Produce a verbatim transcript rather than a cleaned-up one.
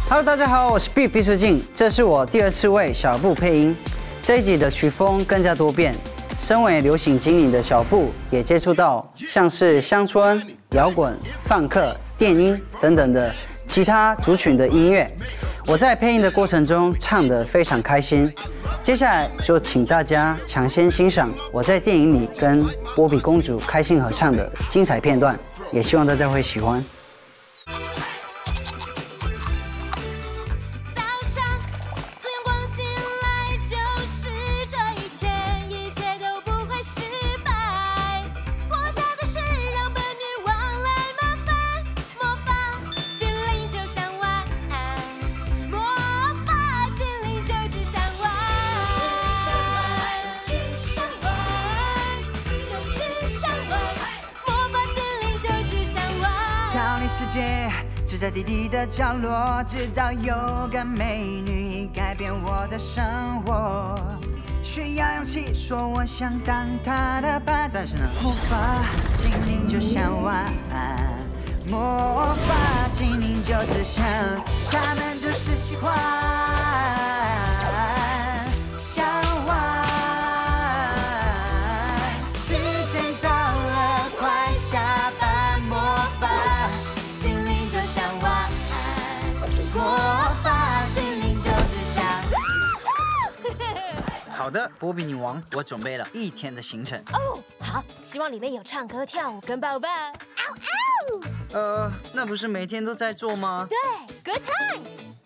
Hello， 大家好，我是 B 毕书尽，这是我第二次为小布配音。这一集的曲风更加多变，身为流行精灵的小布也接触到像是乡村、摇滚、放克、电音等等的其他族群的音乐。我在配音的过程中唱得非常开心。接下来就请大家抢先欣赏我在电影里跟波比公主开心合唱的精彩片段，也希望大家会喜欢。 逃离世界，住在地底的角落，直到有个美女改变我的生活。需要勇气，说我想当她的伴，但是呢，魔法精灵就像玩，魔法精灵就只想，他们就是喜欢。 好的，波比女王，我准备了一天的行程。 哦，好，希望里面有唱歌、跳舞跟抱抱。嗷嗷！ 呃，那不是每天都在做吗？ 对 ，Good times。